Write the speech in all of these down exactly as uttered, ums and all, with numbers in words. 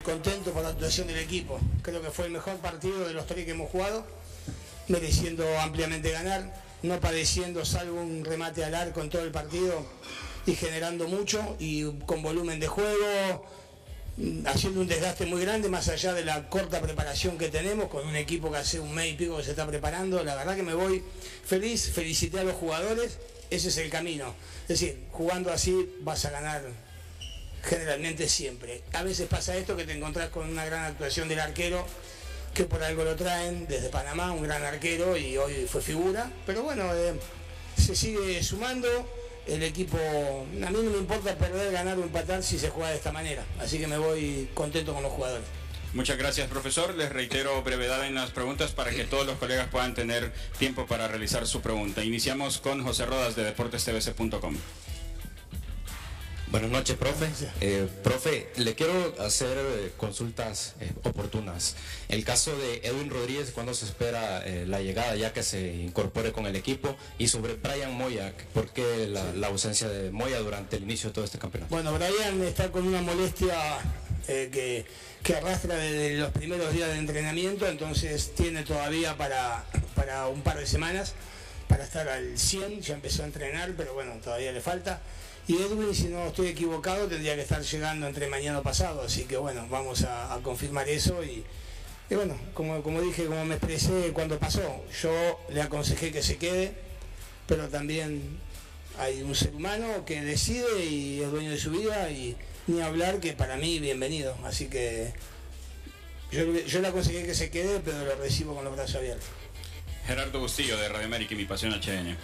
contento por la actuación del equipo. Creo que fue el mejor partido de los tres que hemos jugado, mereciendo ampliamente ganar, no padeciendo salvo un remate al arco en todo el partido y generando mucho y con volumen de juego, haciendo un desgaste muy grande más allá de la corta preparación que tenemos, con un equipo que hace un mes y pico que se está preparando. La verdad que me voy feliz, felicité a los jugadores, ese es el camino. Es decir, jugando así vas a ganar generalmente siempre. A veces pasa esto, que te encontrás con una gran actuación del arquero, que por algo lo traen desde Panamá, un gran arquero, y hoy fue figura, pero bueno, eh, se sigue sumando. El equipo, a mí no me importa perder, ganar o empatar si se juega de esta manera, así que me voy contento con los jugadores. Muchas gracias, profesor. Les reitero brevedad en las preguntas para que todos los colegas puedan tener tiempo para realizar su pregunta. Iniciamos con José Rodas de deportes t v c punto com. Buenas noches, profe. Eh, profe, le quiero hacer eh, consultas eh, oportunas. El caso de Edwin Rodríguez, ¿cuándo se espera eh, la llegada ya que se incorpore con el equipo? Y sobre Brian Moya, ¿por qué la, la ausencia de Moya durante el inicio de todo este campeonato? Bueno, Brian está con una molestia eh, que, que arrastra desde los primeros días de entrenamiento, entonces tiene todavía para, para un par de semanas para estar al cien, ya empezó a entrenar, pero bueno, todavía le falta. Y Edwin, si no estoy equivocado, tendría que estar llegando entre mañana o pasado, así que bueno, vamos a, a confirmar eso y, y bueno, como, como dije, como me expresé cuando pasó, yo le aconsejé que se quede, pero también hay un ser humano que decide y es dueño de su vida, y ni hablar que para mí bienvenido, así que yo, yo le aconsejé que se quede, pero lo recibo con los brazos abiertos. Gerardo Bustillo de Radio América y Mi Pasión H N.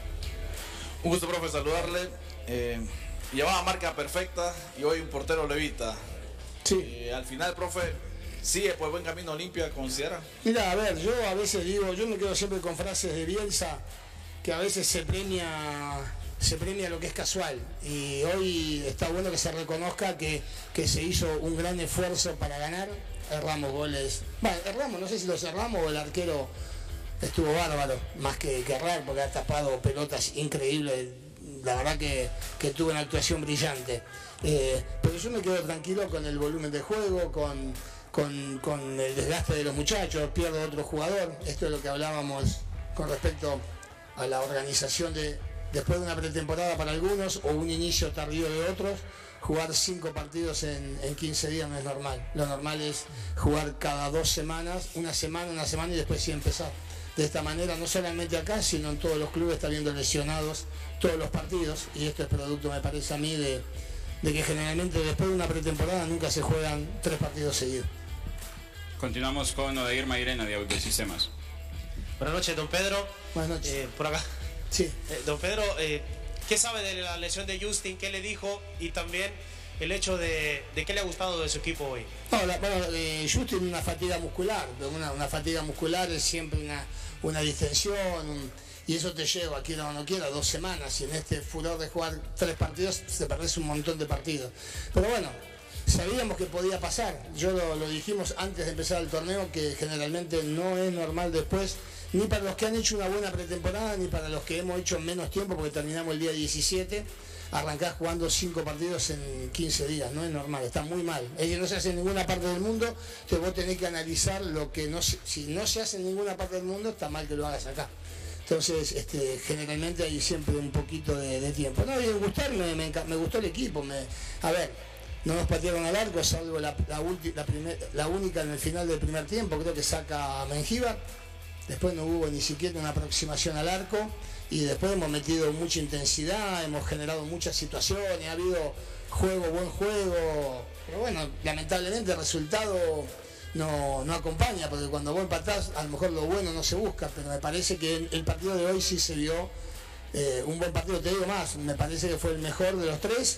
Un gusto, profe, saludarle. Eh, llevaba marca perfecta y hoy un portero levita. Sí. Eh, al final, profe, sigue por buen camino Olimpia, ¿considera? Mira, a ver, yo a veces digo, yo me quedo siempre con frases de Bielsa, que a veces se premia se premia lo que es casual, y hoy está bueno que se reconozca que, que se hizo un gran esfuerzo para ganar. Erramos goles, bueno, erramos, no sé si los erramos o el arquero estuvo bárbaro, más que, que errar, porque ha tapado pelotas increíbles. La verdad que, que tuvo una actuación brillante, eh, pero yo me quedo tranquilo con el volumen de juego, con, con, con el desgaste de los muchachos. Pierdo otro jugador, esto es lo que hablábamos con respecto a la organización de después de una pretemporada para algunos o un inicio tardío de otros. Jugar cinco partidos en, en quince días no es normal, lo normal es jugar cada dos semanas, una semana, una semana y después sí empezar. De esta manera, no solamente acá, sino en todos los clubes está viendo lesionados todos los partidos, y esto es producto, me parece a mí, de, de que generalmente después de una pretemporada nunca se juegan tres partidos seguidos. Continuamos con Odair Mairena de Autosistemas. Buenas noches, don Pedro. Buenas noches. Eh, por acá. Sí. Eh, don Pedro, eh, ¿qué sabe de la lesión de Justin? ¿Qué le dijo? Y también el hecho de, de qué le ha gustado de su equipo hoy. No, la, bueno, eh, Justin una fatiga muscular, una, una fatiga muscular es siempre una, una distensión, un, y eso te lleva, quiera o no quiera, dos semanas, y en este furor de jugar tres partidos te perdés un montón de partidos. Pero bueno, sabíamos que podía pasar, yo lo, lo dijimos antes de empezar el torneo, que generalmente no es normal después, ni para los que han hecho una buena pretemporada, ni para los que hemos hecho menos tiempo, porque terminamos el día diecisiete, arrancás jugando cinco partidos en quince días, no es normal, está muy mal. Es que no se hace en ninguna parte del mundo, entonces vos tenés que analizar lo que no se, si no se hace en ninguna parte del mundo, está mal que lo hagas acá. Entonces, este, generalmente hay siempre un poquito de, de tiempo. No, y en gustarme, me, me gustó el equipo. Me, a ver, no nos patearon al arco, salvo la, la, ulti, la, primer, la única en el final del primer tiempo, creo que saca a Mengíbar. Después no hubo ni siquiera una aproximación al arco, y después hemos metido mucha intensidad, hemos generado muchas situaciones, ha habido juego, buen juego, pero bueno, lamentablemente el resultado no, no acompaña, porque cuando vos empatás, a lo mejor lo bueno no se busca, pero me parece que el, el partido de hoy sí se vio eh, un buen partido. Te digo más, me parece que fue el mejor de los tres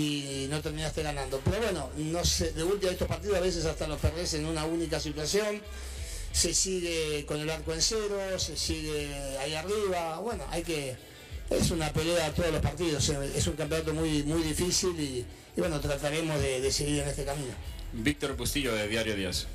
y no terminaste ganando, pero bueno, no sé, de última estos partidos a veces hasta los perdés en una única situación. Se sigue con el arco en cero, se sigue ahí arriba, bueno, hay que, es una pelea a todos los partidos, es un campeonato muy, muy difícil, y, y bueno, trataremos de, de seguir en este camino. Víctor Bustillo de Diario Díaz.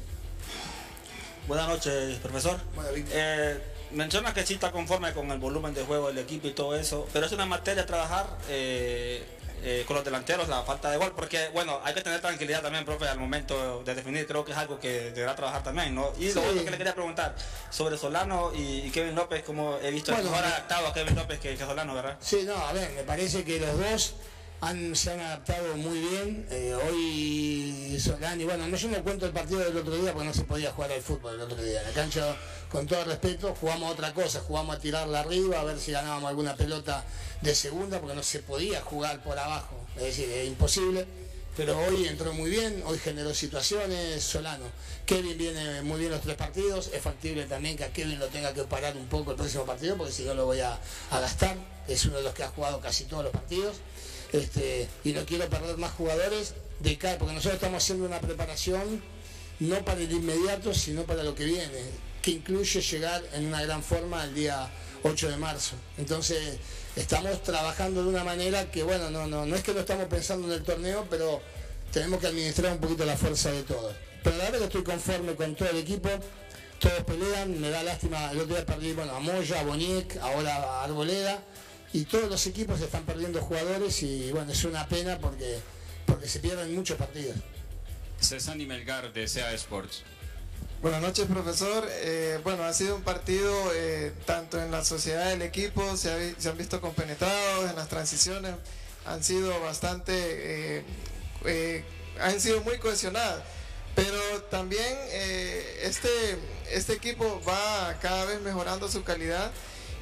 Buenas noches, profesor. Bueno, Víctor. Eh, menciona que sí está conforme con el volumen de juego del equipo y todo eso, pero es una materia a trabajar, eh, eh, con los delanteros, la falta de gol, porque bueno, hay que tener tranquilidad también, profe, al momento de definir, creo que es algo que deberá trabajar también, ¿no? Y Sí. lo otro que le quería preguntar sobre Solano y, y Kevin López, como he visto Bueno, mejor me- adaptado a Kevin López que, que Solano, ¿verdad? Sí, no, a ver, me parece que los dos han, se han adaptado muy bien. Eh, hoy Solani, bueno, no, yo no cuento el partido del otro día porque no se podía jugar al fútbol el otro día. En la cancha, con todo respeto, jugamos a otra cosa, jugamos a tirarla arriba, a ver si ganábamos alguna pelota de segunda, porque no se podía jugar por abajo, es decir, es imposible. Pero hoy entró muy bien, hoy generó situaciones, Solano. Kevin viene muy bien los tres partidos, es factible también que a Kevin lo tenga que parar un poco el próximo partido, porque si no lo voy a, a gastar, es uno de los que ha jugado casi todos los partidos. Este, y no quiero perder más jugadores de cara, porque nosotros estamos haciendo una preparación no para el inmediato, sino para lo que viene, que incluye llegar en una gran forma el día ocho de marzo. Entonces estamos trabajando de una manera que, bueno, no, no, no es que no estamos pensando en el torneo, pero tenemos que administrar un poquito la fuerza de todos. Pero la verdad que estoy conforme con todo el equipo, todos pelean, me da lástima, el otro día perdí, bueno, a Moya, a Boniek, ahora a Arboleda, y todos los equipos están perdiendo jugadores y bueno, es una pena porque, porque se pierden muchos partidos. César y Melgar de C A Sports. Buenas noches, profesor. Eh, bueno, ha sido un partido eh, tanto en la sociedad del equipo, se, ha, se han visto compenetrados en las transiciones, han sido bastante, eh, eh, han sido muy cohesionadas, pero también eh, este, este equipo va cada vez mejorando su calidad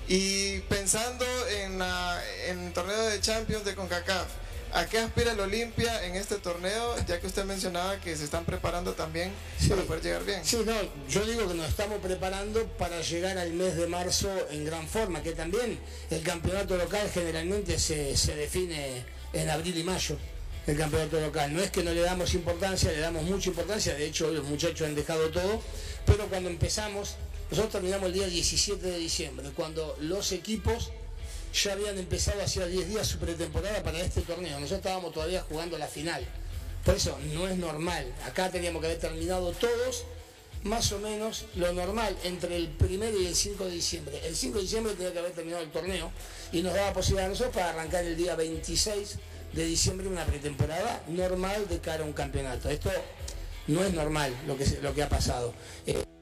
y pensando en, la, en el torneo de Champions de CONCACAF. ¿A qué aspira el Olimpia en este torneo? Ya que usted mencionaba que se están preparando también Sí. para poder llegar bien. Sí, no, yo digo que nos estamos preparando para llegar al mes de marzo en gran forma, que también el campeonato local generalmente se, se define en abril y mayo, el campeonato local. No es que no le damos importancia, le damos mucha importancia, de hecho los muchachos han dejado todo, pero cuando empezamos, nosotros terminamos el día diecisiete de diciembre, cuando los equipos ya habían empezado hacía diez días su pretemporada para este torneo. Nosotros estábamos todavía jugando la final. Por eso no es normal. Acá teníamos que haber terminado todos, más o menos lo normal, entre el primero y el cinco de diciembre. El cinco de diciembre tenía que haber terminado el torneo y nos daba posibilidad a nosotros para arrancar el día veintiséis de diciembre una pretemporada normal de cara a un campeonato. Esto no es normal lo que, lo que ha pasado. Eh,